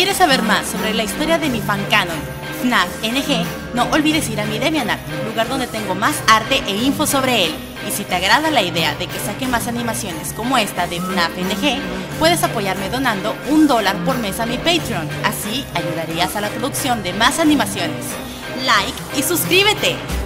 quieres saber más sobre la historia de mi fancanon, FNAF NG, no olvides ir a mi DeviantArt, lugar donde tengo más arte e info sobre él. Y si te agrada la idea de que saque más animaciones como esta de FNAF NG, puedes apoyarme donando $1 por mes a mi Patreon. Así ayudarías a la producción de más animaciones. Like y suscríbete.